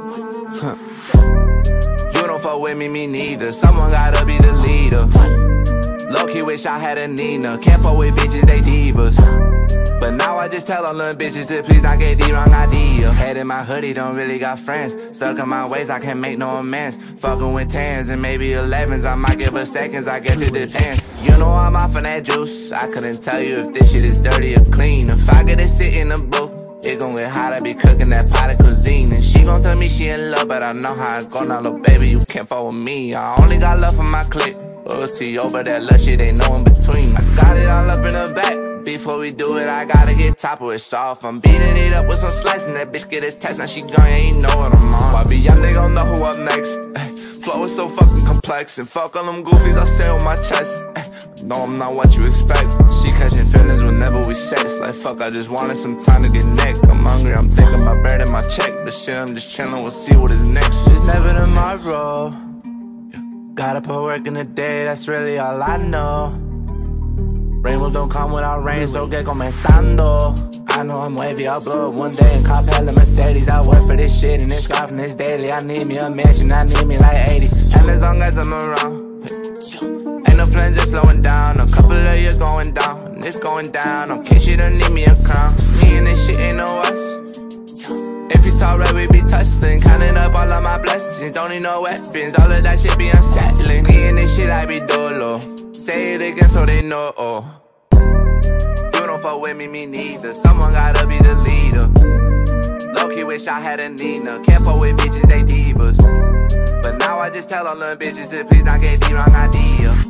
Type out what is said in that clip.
You don't fuck with me neither. Someone gotta be the leader. Low-key wish I had a Nina. Can't fuck with bitches, they divas. But now I just tell all them bitches to please not get the wrong idea. Head in my hoodie, don't really got friends. Stuck in my ways, I can't make no amends. Fucking with 10s and maybe 11s. I might give her seconds, I guess it depends. You know I'm off on that juice. I couldn't tell you if this shit is dirty or clean. If I get to sit in the booth, it gon' get hot, I be cooking that pot of cuisine. And she gon' tell me she in love, but I know how it go now, little baby, you can't fuck with me. I only got love for my clique. Loyalty over that love shit, ain't no in between. I got it all up in the back. Before we do it, I gotta get top of it soft. I'm beating it up with some slice, and that bitch get a test, now she gone, yeah, you know what I'm on. Why be young, they gon' know who up next. Flow is so fucking complex, and fuck all them goofies I say on my chest. No, I'm not what you expect. She catching feelings whenever we sex. Like fuck, I just wanted some time to get neck. I'm hungry, I'm thinking about bread in my check. But shit, I'm just chillin', we'll see what is next. It's never tomorrow. Gotta put work in the day, that's really all I know. Rainbows don't come without rain, so get comenzando. I know I'm wavy, I'll blow up one day and cop hella Mercedes. I work for this shit and it's often it's daily. I need me a mansion, I need me like 80. And as long as I'm around, ain't no plans just slowing down. A couple of years going down, and it's going down. In case you don't need me a crown, me and this shit ain't no us. If you talk right, we be tussling. Counting up all of my blessings, don't need no weapons. All of that shit be unsettling. Me and this shit, I be dolo. Say it again so they know. You don't fuck with me neither. Someone gotta be the leader. Low-key wish I had a Nina. Can't fuck with bitches, they divas. But now I just tell all them bitches to please not get the wrong idea.